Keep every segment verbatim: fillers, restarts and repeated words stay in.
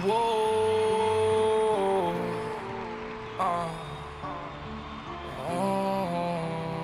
Whoa. Uh. Oh.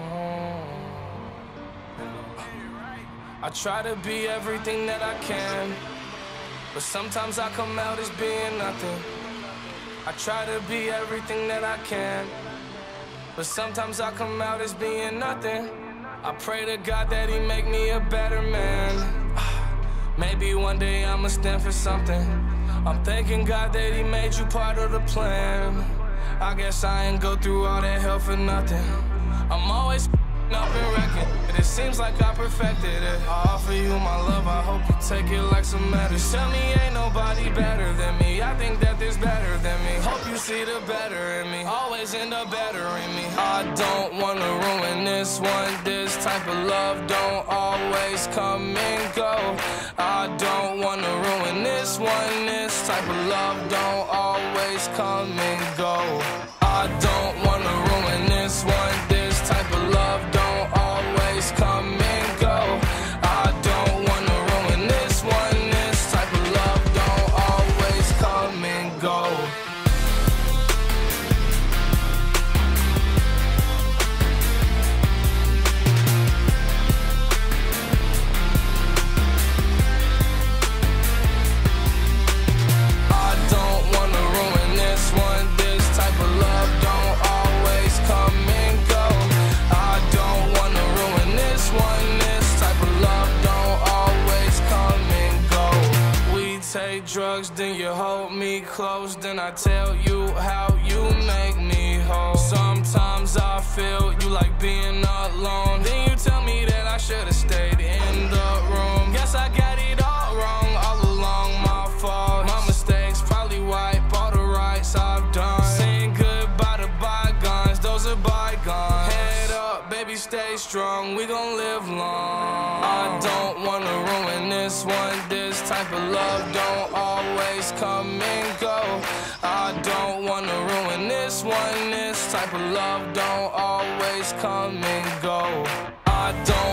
I try to be everything that I can, but sometimes I come out as being nothing. I try to be everything that I can, but sometimes I come out as being nothing. I pray to God that He make me a better man. Maybe one day I'ma stand for something. I'm thanking God that He made you part of the plan. I guess I ain't go through all that hell for nothing. I'm always up and wrecking, but it seems like I perfected it. I offer you my love, I hope you take it like some medicine. Tell me ain't nobody better than me, I think that there's better than me. Hope you see the better in me, always end up better in me. I don't wanna ruin this one, this type of love don't always come and go. I don't wanna ruin this one, this type of love don't always come and go. I don't wanna ruin this one, this type of love don't always come and go. I don't wanna ruin this one, this type of love don't always come and go. I don't wanna ruin this one, this type of love don't always come and go. I don't wanna ruin this one, this type of love don't always come and go. We take drugs, then you hold me close, then I tell you how you make me whole. Sometimes I feel you like being alone, then you tell me that I should've stayed in the room. Guess I got it all wrong, all along my fault. My mistakes probably wipe all the rights I've done. Saying goodbye to bygones, those are bygones. Head up, baby, stay strong, we gon' live long. I don't wanna ruin this one, this type of love don't always come and go. I don't wanna ruin this one, this type of love don't always come and go. I don't